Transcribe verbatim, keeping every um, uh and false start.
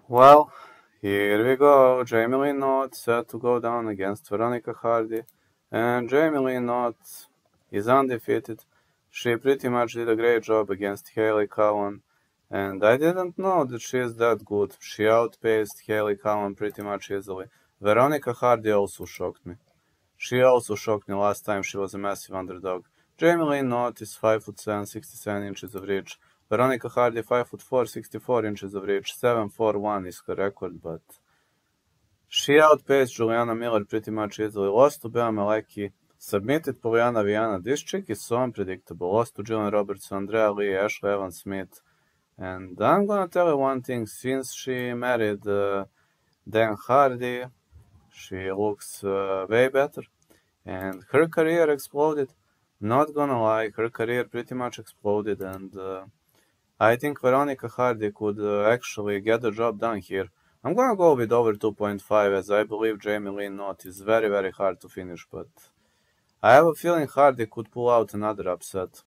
Well, here we go. Jamie Lee Knott set to go down against Veronica Hardy. And Jamie Lee Knott is undefeated. She pretty much did a great job against Hayley Cowan. And I didn't know that she is that good. She outpaced Hayley Cowan pretty much easily. Veronica Hardy also shocked me. She also shocked me last time she was a massive underdog. Jamie Lee Knott is five foot seven, sixty-seven inches of reach. Veronica Hardy five foot four, sixty-four inches of reach. seven four one is her record, but she outpaced Juliana Miller pretty much easily. Lost to Bea Malecki. Submitted Poliana Viana. This chick is so unpredictable. Lost to Jillian Roberts, Andrea Lee, Ashley Evans Smith. And I'm gonna tell you one thing. Since she married uh, Dan Hardy, she looks uh, way better. And her career exploded. Not gonna lie, her career pretty much exploded, and uh, I think Veronica Hardy could uh, actually get the job done here. I'm gonna go with over two point five, as I believe Jamie Lee Knott is very, very hard to finish, but I have a feeling Hardy could pull out another upset.